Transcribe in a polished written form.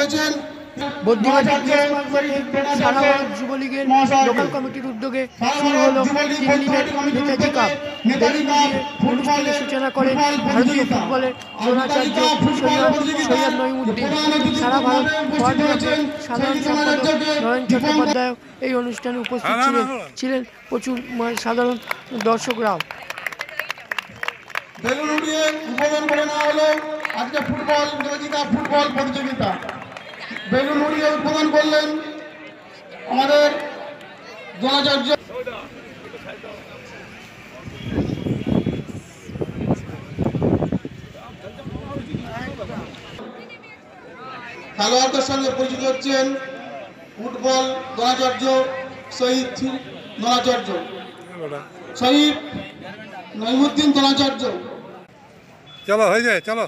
করেছেন বদ্যিবাজার press club মাঠে সারা ভারত যুবলীগের লোকাল কমিটির উদ্যোগে শুরু হলো 3 দিনের নেতাজি কাপ। বেলুন দিয়ে অনুষ্ঠানের সূচনা করেন ভারতীয় ফুটবলের দ্রোণাচার্য সৈয়দ নঈমুদ্দিন। সারা ভারত ফরওয়ার্ড ব্লকের সাধারণ সম্পাদক নরেন চট্টোপাধ্যায় এই অনুষ্ঠানে উপস্থিত ছিলেন প্রচুর সাধারণ দর্শকরাও। বেলুন উড়িয়ে উদ্বোধন করে নেওয়া হলো আজকে ফুটবল প্রতিযোগিতা। বেলুন উড়িয়ে উদ্বোধন করলেন আমাদের দ্রোণাচার্য। খেলোয়াড়দের সঙ্গে পরিচিত হচ্ছেন ফুটবল দ্রোণাচার্য শহীদ নঈমুদ্দিন দ্রোণাচার্য। চলো হয়ে যায়, চলো।